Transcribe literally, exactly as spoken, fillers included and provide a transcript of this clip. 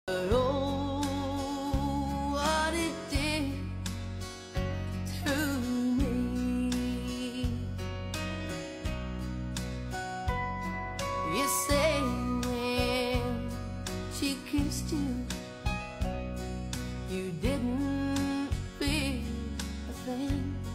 Oh, what it did to me. You say when she kissed you, you didn't feel a thing.